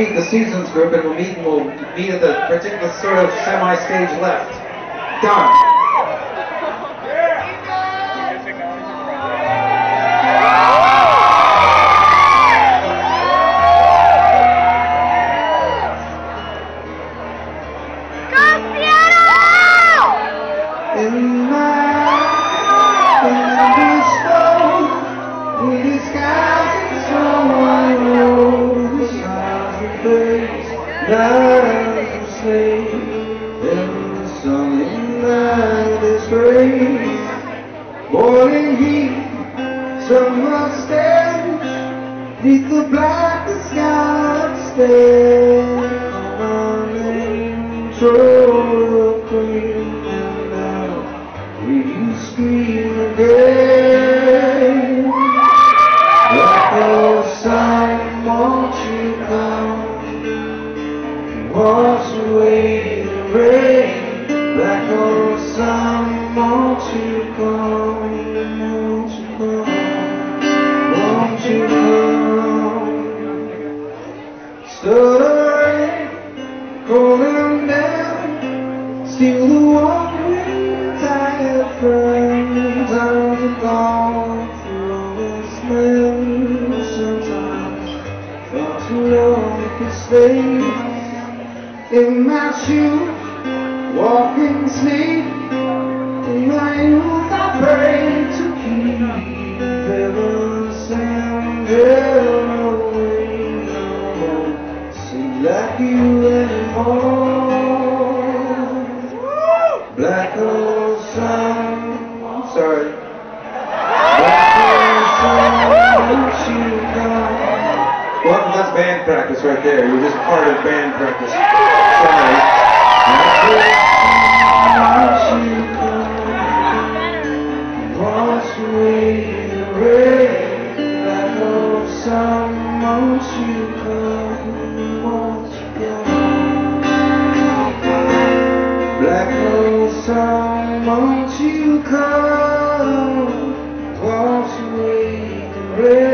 meet the Seasons group, and we'll meet at the particular sort of semi-stage left. Done. In my disguise, someone knows the stars and face, lies and slave, and the sunny night is gray. Morning heat, summer stench, neath the black sky, stand on an intro queen. We scream again, like old sun, won't you come, wash away the rain, like old sun, won't you come, won't you come, won't you come, stuttering, calling down, steal the water. Friends, I'm gone through all this memory. Sometimes far too long to stay in my shoes, walking sleep. In my youth I pray to keep heaven send away. No, seems like you anymore. Black old sun. Sorry. Well, that's band practice right there. You're just part of band practice. Wash away the rain, like old sun, won't you come, won't you come? Black old sun, won't you come? Wash away the rain.